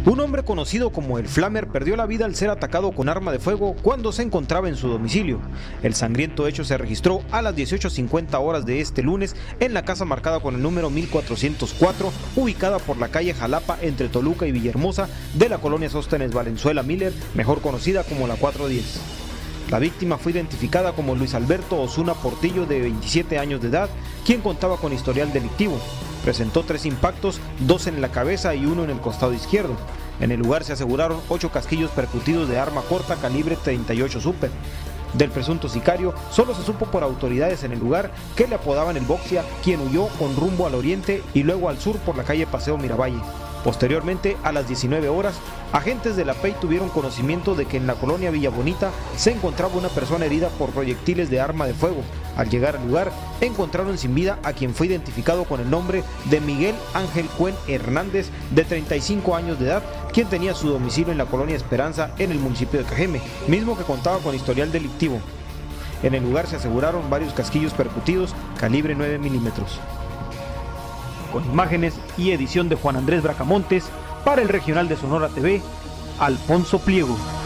Un hombre conocido como el Flamer perdió la vida al ser atacado con arma de fuego cuando se encontraba en su domicilio. El sangriento hecho se registró a las 18:50 horas de este lunes en la casa marcada con el número 1404, ubicada por la calle Jalapa entre Toluca y Villahermosa de la colonia Sóstenes Valenzuela Miller, mejor conocida como la 410. La víctima fue identificada como Luis Alberto Osuna Portillo, de 27 años de edad, quien contaba con historial delictivo. Presentó 3 impactos, 2 en la cabeza y 1 en el costado izquierdo. En el lugar se aseguraron 8 casquillos percutidos de arma corta calibre 38 Super. Del presunto sicario solo se supo por autoridades en el lugar que le apodaban el Boxia, quien huyó con rumbo al oriente y luego al sur por la calle Paseo Miravalle. Posteriormente, a las 19 horas, agentes de la PEI tuvieron conocimiento de que en la colonia Villa Bonita se encontraba una persona herida por proyectiles de arma de fuego. Al llegar al lugar, encontraron sin vida a quien fue identificado con el nombre de Miguel Ángel Cuen Hernández, de 35 años de edad, quien tenía su domicilio en la colonia Esperanza, en el municipio de Cajeme, mismo que contaba con historial delictivo. En el lugar se aseguraron varios casquillos percutidos calibre 9 milímetros. Con imágenes y edición de Juan Andrés Bracamontes, para el Regional de Sonora TV, Alfonso Pliego.